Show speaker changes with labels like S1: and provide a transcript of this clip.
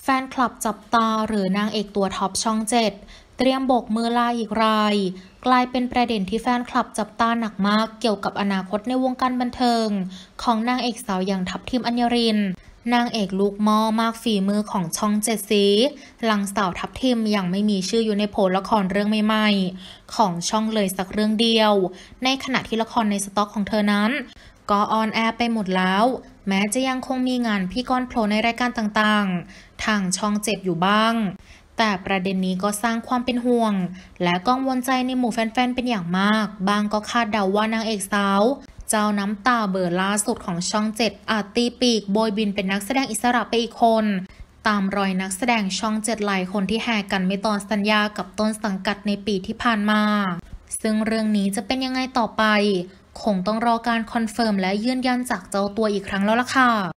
S1: แฟนคลับจับตาหรือนางเอกตัวท็อปช่องเจ็ดเตรียมโบกมือลาอีกรายกลายเป็นประเด็นที่แฟนคลับจับตาหนักมากเกี่ยวกับอนาคตในวงการบันเทิงของนางเอกสาวอย่างทัพทิมอัญญรินนางเอกลูกหม้อมากฝีมือของช่องเจ็ดสีหลังสาวทัพทิมยังไม่มีชื่ออยู่ในโผละครเรื่องใหม่ๆของช่องเลยสักเรื่องเดียวในขณะที่ละครในสต็อกของเธอนั้นก็ออนแอร์ไปหมดแล้วแม้จะยังคงมีงานพิธีกรโผล่ในรายการต่างๆทางช่องเจ็ดอยู่บ้างแต่ประเด็นนี้ก็สร้างความเป็นห่วงและกังวลใจในหมู่แฟนๆเป็นอย่างมากบางก็คาดเดาว่านางเอกสาวเจ้าน้ำตาเบอร์ล่าสุดของช่องเจ็ดอาจตีปีกโบยบินเป็นนักแสดงอิสระไปอีกคนตามรอยนักแสดงช่องเจ็ดหลายคนที่แห่กันไม่ต่อสัญญากับต้นสังกัดในปีที่ผ่านมาซึ่งเรื่องนี้จะเป็นยังไงต่อไปคงต้องรอการคอนเฟิร์มและยืนยันจากเจ้าตัวอีกครั้งแล้วล่ะค่ะ